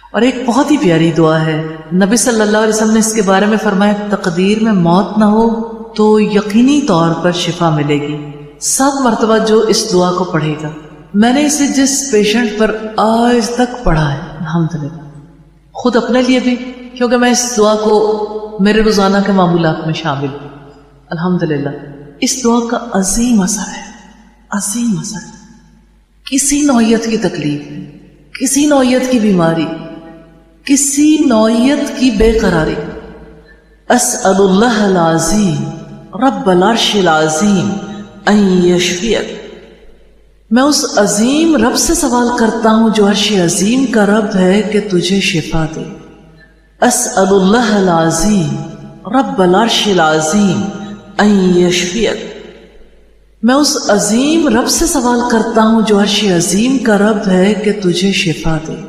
اور ایک بہت ہی پیاری دعا ہے، نبی صلی اللہ علیہ وسلم نے اس کے بارے میں فرمایا تقدیر میں موت نہ ہو تو یقینی طور پر شفا ملے گی۔ 7 مرتبہ جو اس دعا کو پڑھے گا، میں نے اسے جس پیشنٹ پر آج تک پڑھا ہے الحمدللہ، خود اپنے لیے بھی، کیونکہ میں اس دعا کو میرے روزانہ کے معمولات میں شامل ہوں، الحمدللہ اس دعا کا عظیم اثر ہے، عظیم اثر ہے۔ کسی نوعیت کی تکلیف، کسی نوعیت کی بیماری، کسی نوعیت کی بے قراری، اسأل اللہ العظیم رب العرش العظیم ان یشفیک، میں اس عظیم رب سے سوال کرتا ہوں جو عرش عظیم کا رب ہے کہ تجھے شفا دے۔ اسأل اللہ العظیم رب العرش العظیم ان یشفیک، میں اس عظیم رب سے سوال کرتا ہوں جو عرش عظیم کا رب ہے کہ تجھے شفا دے۔